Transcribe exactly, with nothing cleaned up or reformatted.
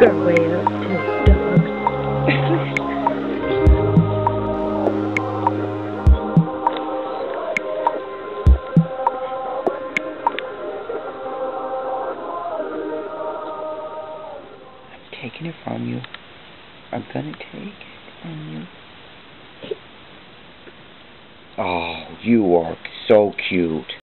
our way up to dogs. I'm taking it from you. I'm gonna take it from you. Oh, you are so cute.